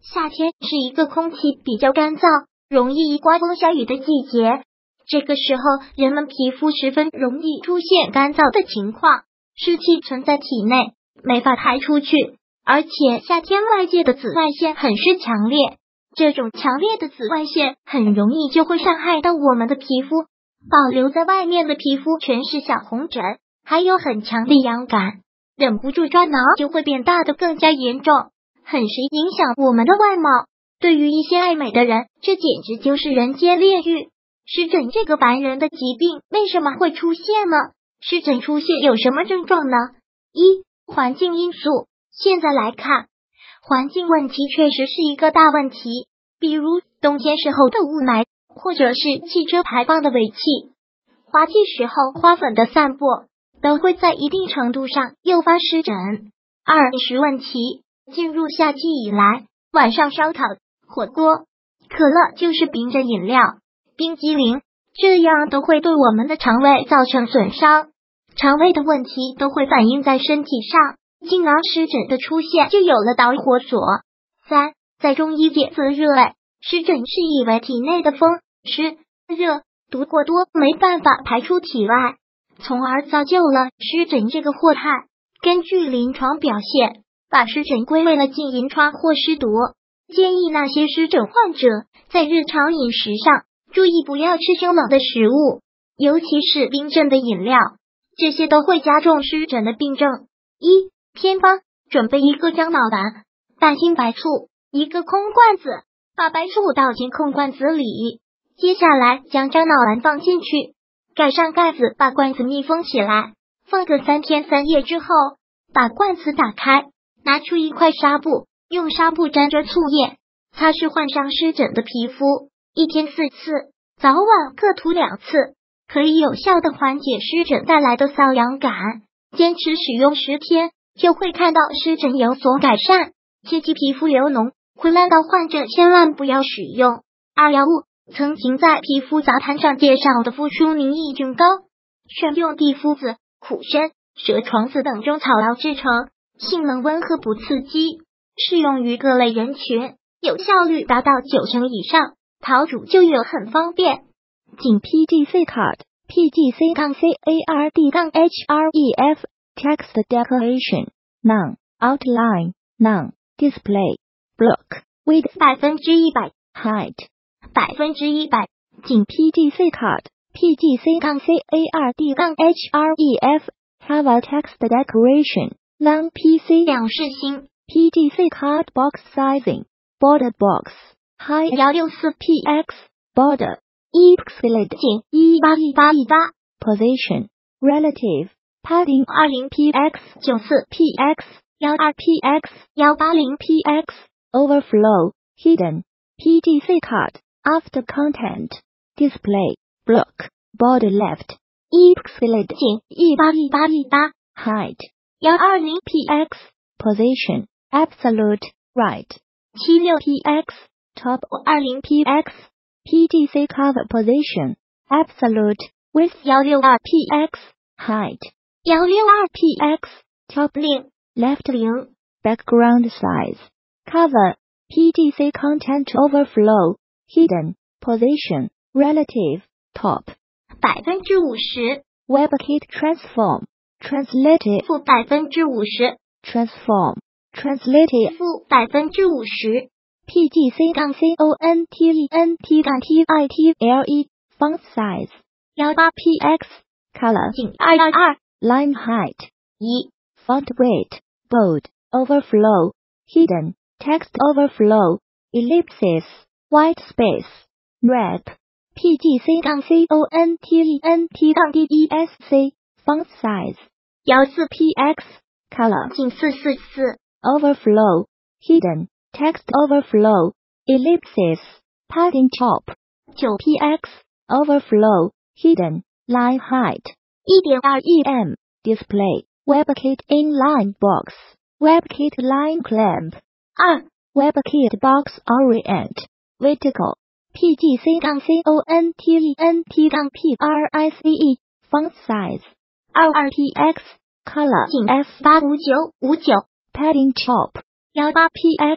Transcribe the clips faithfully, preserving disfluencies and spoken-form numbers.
夏天是一个空气比较干燥，容易刮风下雨的季节。这个时候，人们皮肤十分容易出现干燥的情况，湿气存在体内，没法排出去。而且夏天外界的紫外线很是强烈，这种强烈的紫外线很容易就会伤害到我们的皮肤，保留在外面的皮肤全是小红疹，还有很强的痒感，忍不住抓挠就会变大的更加严重，很是影响我们的外貌。对于一些爱美的人，这简直就是人间炼狱。湿疹这个烦人的疾病为什么会出现呢？湿疹出现有什么症状呢？一、环境因素。现在来看，环境问题确实是一个大问题，比如冬天时候的雾霾，或者是汽车排放的尾气，花季时候花粉的散播，都会在一定程度上诱发湿疹。二、饮食问题。进入夏季以来，晚上烧烤、火锅、可乐就是冰镇饮料、冰激凌，这样都会对我们的肠胃造成损伤，肠胃的问题都会反映在身体上，进而湿疹的出现就有了导火索。三、在中医界则认为，湿疹是因为体内的风、湿、热毒过多没办法排出体外，从而造就了湿疹这个祸害。根据临床表现，把湿疹归类了进临床或湿毒，建议那些湿疹患者在日常饮食上注意不要吃生冷的食物，尤其是冰镇的饮料，这些都会加重湿疹的病症。一、偏方。准备一个樟脑丸，半斤白醋，一个空罐子，把白醋倒进空罐子里，接下来将樟脑丸放进去，盖上盖子，把罐子密封起来，放个三天三夜之后，把罐子打开，拿出一块纱布，用纱布沾着醋液，擦拭患上湿疹的皮肤，一天四次，早晚各涂两次，可以有效的缓解湿疹带来的瘙痒感。坚持使用十天，就会看到湿疹有所改善。切忌皮肤流脓、会烂到患者千万不要使用。二、药物。曾经在皮肤杂谈上介绍的复舒宁益菌膏，选用地肤子、苦参、蛇床子等中草药制成，性能温和不刺激，适用于各类人群，有效率达到九成以上，淘煮就有很方便。 仅 P G C card P G C C A R D H R E F Text Decoration None Outline None Display Block Width 百分之一百 Height 百分之一百。 仅 P G C card P G C C A R D H R E F Have a Text Decoration Non P C 两世新 P G C card Box Sizing Border Box Height 一六四 P X Border Excellent 仅一八一八一八 Position Relative Padding 二十 P X 九四 P X 十二 P X 一八零 P X Overflow Hidden P G C card After Content Display Block Border Left Excellent 仅一八一八一八 Height 一二零 P X Position Absolute Right 七六 P X Top 二十 P X P G C cover Position Absolute Width 一六二 P X Height 一六二 P X Top 零 Left 零 Background Size Cover P G C Content Overflow Hidden Position Relative Top 百分之五十 WebKit Transform Translative 负百分之五十 Transform Translative 负百分之五十 P G C C O N T E N T T I T L E Font Size 一八 P X Color 仅二二二 Line Height 一 Font Weight Bold Overflow Hidden Text Overflow Ellipsis White Space Wrap P G C C O N T E N T D E S C Font Size 一四 P X Color 仅四四四 Overflow Hidden Text Overflow Ellipsis Padding Top 九 P X Overflow Hidden Line Height 一点二 E M Display WebKit Inline Box WebKit Line Clamp 二 WebKit Box Orient Vertical P G C C O N T E N T P R I C E Font Size 二二 P X Color 仅 F 八五九五九 Padding Top 一八 P X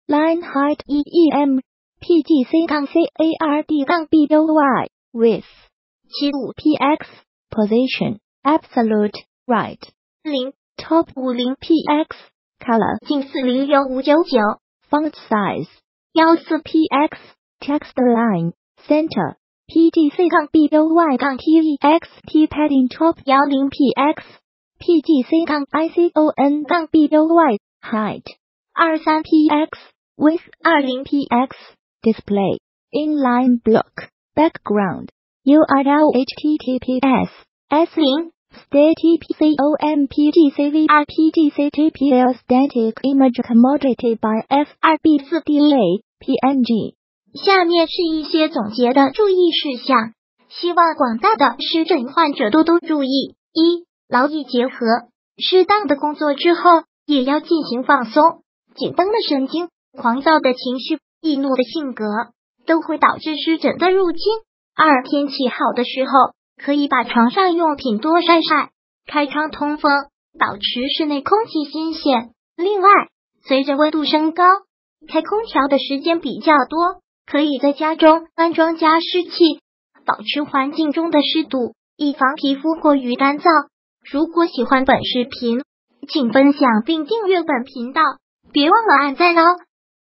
Line height E E M P G C C A R D B O Y width 七十五 P X position absolute right 零 top 五零 P X color 近四零六五九九 font size 幺四 P X text line center P G C B O Y T E X T padding top 幺零 P X P G C I C O N B O Y height 二三 P X width 二零 P X display inline block background U R L H T T P S S 零 static com P G C V R P G C T P L static image commodity by F 二 B 四 D A P N G。 下面是一些总结的注意事项，希望广大的湿疹患者多多注意。一、劳逸结合，适当的工作之后也要进行放松。紧绷的神经、狂躁的情绪、易怒的性格都会导致湿疹的入侵。二、天气好的时候，可以把床上用品多晒晒，开窗通风，保持室内空气新鲜。另外，随着温度升高，开空调的时间比较多，可以在家中安装加湿器，保持环境中的湿度，以防皮肤过于干燥。如果喜欢本视频，请分享并订阅本频道，别忘了按赞哦。